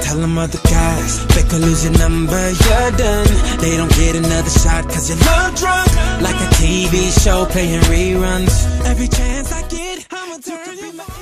tell them other guys, fake or lose your number, you're done. They don't get another shot cause you're love drunk, like a TV show playing reruns. Every chance I get, I'ma turn you back.